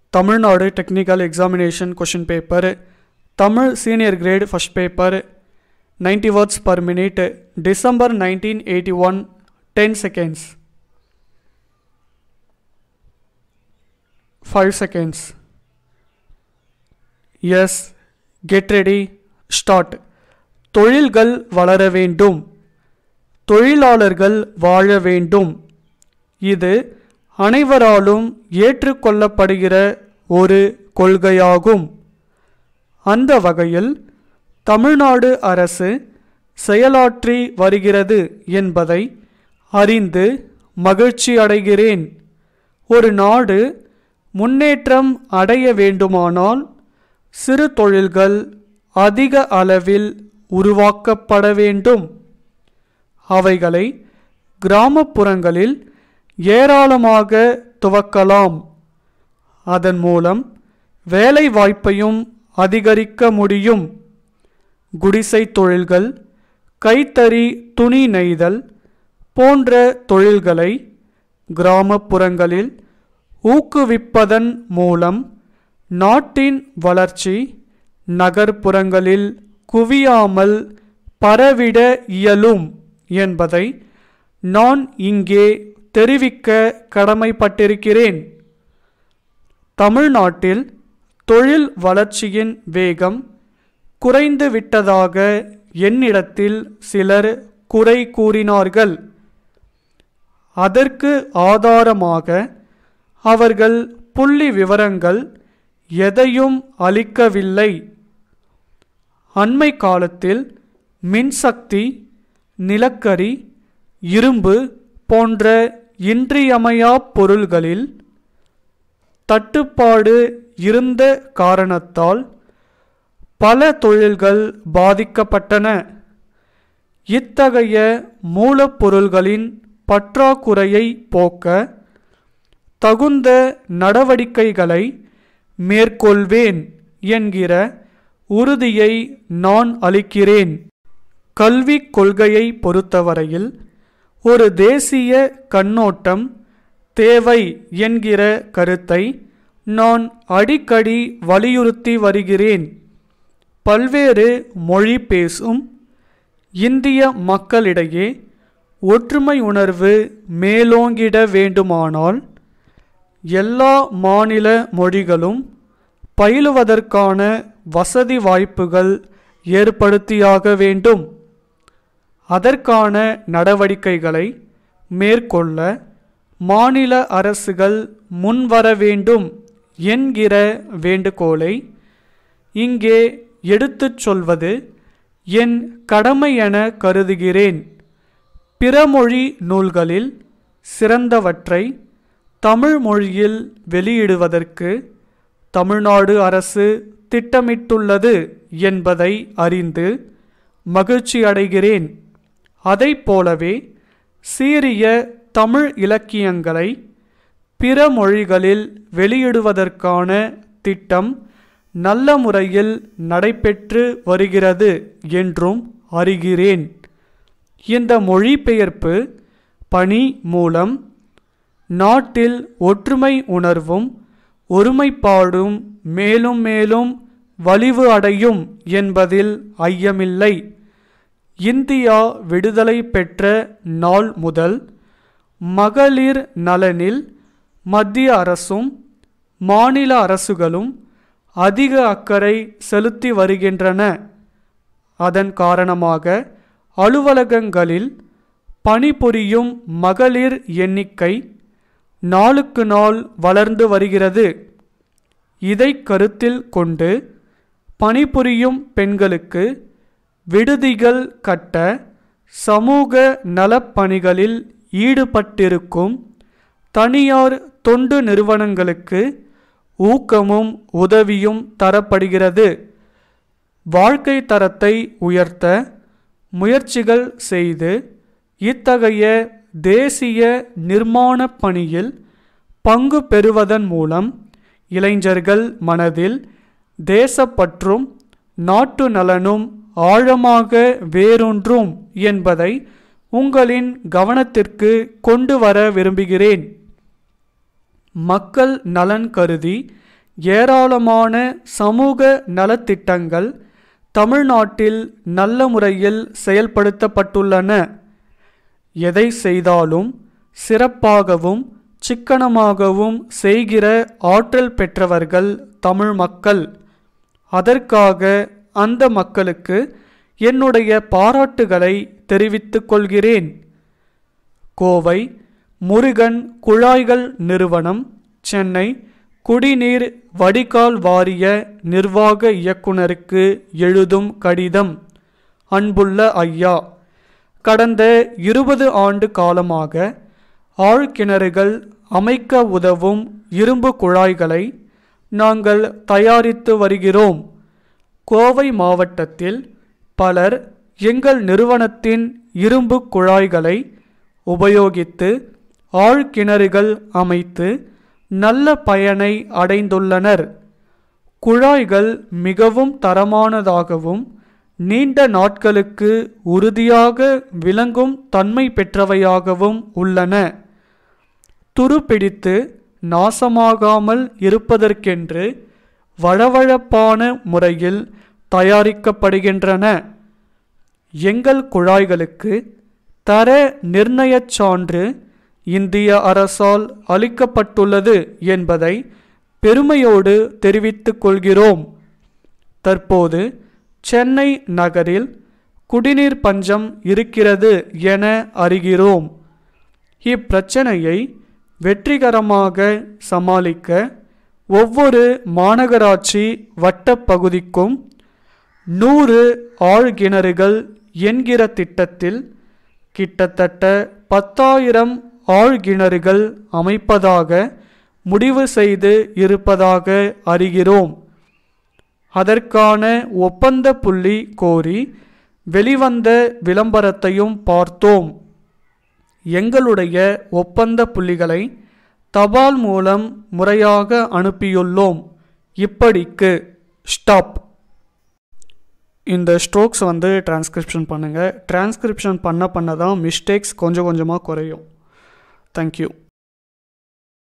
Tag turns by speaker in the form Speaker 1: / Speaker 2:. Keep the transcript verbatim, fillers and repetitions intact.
Speaker 1: Tamilnadu Technical Examination Question Paper, Tamil Senior Grade First Paper, ninety words per minute, December nineteen eighty-one, ten seconds. five seconds. Yes, get ready, start. தொழில்கள் வளர வேண்டும், தொழிலாளர்கள் வாழ வேண்டும். இது அனைவராலும் ஏற்றுக்கொள்ளப்படுகிற ஒரு கொள்கையாகும். அந்த வகையில் தமிழ்நாடு அரசு செயலாற்றி வருகிறது என்பதை அறிந்து மகிழ்ச்சி அடைகிறேன். ஒரு நாடு முன்னேற்றம் அடைய வேண்டுமானால் சிறு தொழில்கள் அதிக அளவில் உருவாக்கப்பட வேண்டும். அவைகளை கிராமப்புறங்களில் ஏராளமாக துவக்கலாம். அதன் மூலம் வேலை வாய்ப்பையும் அதிகரிக்க முடியும். குடிசை தொழில்கள், கைத்தறி துணி நெய்தல் போன்ற தொழில்களை கிராமப்புறங்களில் ஊக்குவிப்பதன் மூலம் நாட்டின் வளர்ச்சி நகர்ப்புறங்களில் குவியாமல் பரவிட இயலும் என்பதை நான் இங்கே தெரிவிக்க கடமைப்பட்டிருக்கிறேன். தமிழ்நாட்டில் தொழில் வளர்ச்சியின் வேகம் குறைந்து விட்டதாக என்னிடத்தில் சிலர் குறை கூறினார்கள். அதற்கு ஆதாரமாக அவர்கள் புள்ளி விவரங்கள் எதையும் அளிக்கவில்லை. அண்மை காலத்தில் மின்சக்தி, நிலக்கரி, இரும்பு போன்ற இன்றியமையா பொருள்களில் தட்டுப்பாடு இருந்த காரணத்தால் பல தொழில்கள் பாதிக்கப்பட்டன. இத்தகைய மூலப்பொருள்களின் பற்றாக்குறையை போக்க தகுந்த நடவடிக்கைகளை மேற்கொள்வேன் என்கிற உறுதியை நான் அளிக்கிறேன். கல்விக் கொள்கையை பொறுத்தவரையில் ஒரு தேசிய கண்ணோட்டம் தேவை என்கிற கருத்தை நான் அடிக்கடி வலியுறுத்தி வருகிறேன். பல்வேறு மொழி பேசும் இந்திய மக்களிடையே ஒற்றுமை உணர்வு மேலோங்கிட வேண்டுமானால் எல்லா மாநில மொழிகளும் பயிலுவதற்கான வசதி வாய்ப்புகள் ஏற்படுத்தியாக வேண்டும். அதற்கான நடவடிக்கைகளை மேற்கொள்ள மாநில அரசுகள் முன்வர வேண்டும் என்கிற வேண்டுகோளை இங்கே எடுத்துச் சொல்வது என் கடமை என கருதுகிறேன். பிறமொழி நூல்களில் சிறந்தவற்றை தமிழ் மொழியில் வெளியிடுவதற்கு தமிழ்நாடு அரசு திட்டமிட்டுள்ளது என்பதை அறிந்து மகிழ்ச்சி அடைகிறேன். அதைப் போலவே சீரிய தமிழ் இலக்கியங்களை பிற மொழிகளில் வெளியிடுவதற்கான திட்டம் நல்ல முறையில் நடைபெற்று வருகிறது என்றும் அறிகிறேன். இந்த மொழிபெயர்ப்பு பணி மூலம் நாட்டில் ஒற்றுமை உணர்வும் ஒருமைப்பாடும் மேலும் மேலும் வலிவு அடையும் என்பதில் ஐயமில்லை. இந்தியா விடுதலை பெற்ற நாள் முதல் மகளிர் நலனில் மத்திய அரசும் மாநில அரசுகளும் அதிக அக்கறை செலுத்தி வருகின்றன. அதன் காரணமாக அலுவலகங்களில் பணிபுரியும் மகளிர் எண்ணிக்கை நாளுக்கு நாள் வளர்ந்து வருகிறது. இதை கருத்தில் கொண்டு பணிபுரியும் பெண்களுக்கு விடுதிகள் கட்ட சமூக நலப்பணிகளில் ஈடுபட்டிருக்கும் தனியார் தொண்டு நிறுவனங்களுக்கு ஊக்கமும் உதவியும் தரப்படுகிறது. வாழ்க்கை தரத்தை உயர்த்த முயற்சிகள் செய்து இத்தகைய தேசிய நிர்மாண பணியில் பங்கு பெறுவதன் மூலம் இளைஞர்கள் மனதில் தேசப்பற்றும் நாட்டு நலனும் ஆழமாக வேரூன்றும் என்பதை உங்களின் கவனத்திற்கு கொண்டு வர விரும்புகிறேன். மக்கள் நலன் கருதி ஏராளமான சமூக நலத்திட்டங்கள் தமிழ்நாட்டில் நல்ல முறையில் செயல்படுத்தப்பட்டுள்ளன. எதை செய்தாலும் சிறப்பாகவும் சிக்கனமாகவும் செய்கிற ஆற்றல் பெற்றவர்கள் தமிழ் மக்கள். அதற்காக அந்த மக்களுக்கு என்னுடைய பாராட்டுகளை தெரிவித்துக் கொள்கிறேன். கோவை முருகன் குழாய்கள் நிறுவனம், சென்னை குடிநீர் வடிகால் வாரிய நிர்வாக இயக்குனருக்கு எழுதும் கடிதம். அன்புள்ள ஐயா, கடந்த இருபது ஆண்டு காலமாக ஆழ்கிணறுகள் அமைக்க உதவும் இரும்பு குழாய்களை நாங்கள் தயாரித்து வருகிறோம். கோவை மாவட்டத்தில் பலர் எங்கள் நிறுவனத்தின் இரும்பு குழாய்களை உபயோகித்து ஆழ்கிணறுகள் அமைத்து நல்ல பயனை அடைந்துள்ளனர். குழாய்கள் மிகவும் தரமானதாகவும் நீண்ட நாட்களுக்கு உறுதியாக விளங்கும் தன்மை பெற்றவையாகவும் உள்ளன. துருப்பிடித்து நாசமாகாமல் இருப்பதற்கென்று வழவழப்பான முறையில் தயாரிக்கப்படுகின்றன. எங்கள் குழாய்களுக்கு தர நிர்ணயச் சான்று இந்திய அரசால் அளிக்கப்பட்டுள்ளது என்பதை பெருமையோடு தெரிவித்துக் கொள்கிறோம். தற்போது சென்னை நகரில் குடிநீர் பஞ்சம் இருக்கிறது என அறிகிறோம். இப்பிரச்சனையை வெற்றிகரமாக சமாளிக்க ஒவ்வொரு மாநகராட்சி வட்டப்பகுதிக்கும் நூறு ஆழ்கிணறுகள் என்கிற திட்டத்தில் கிட்டத்தட்ட பத்தாயிரம் ஆழ்கிணறுகள் அமைப்பதாக முடிவு செய்து இருப்பதாக அறிகிறோம். அதற்கான ஒப்பந்த புள்ளி கோரி வெளிவந்த விளம்பரத்தையும் பார்த்தோம். எங்களுடைய ஒப்பந்த புள்ளிகளை தபால் மூலம் முறையாக அனுப்பியுள்ளோம். இப்படிக்கு ஸ்டாப். இந்த ஸ்ட்ரோக்ஸ் வந்து டிரான்ஸ்கிரிப்ஷன் பண்ணுங்கள். டிரான்ஸ்கிரிப்ஷன் பண்ண பண்ண தான் மிஸ்டேக்ஸ் கொஞ்சம் கொஞ்சமாக குறையும். தேங்க்யூ.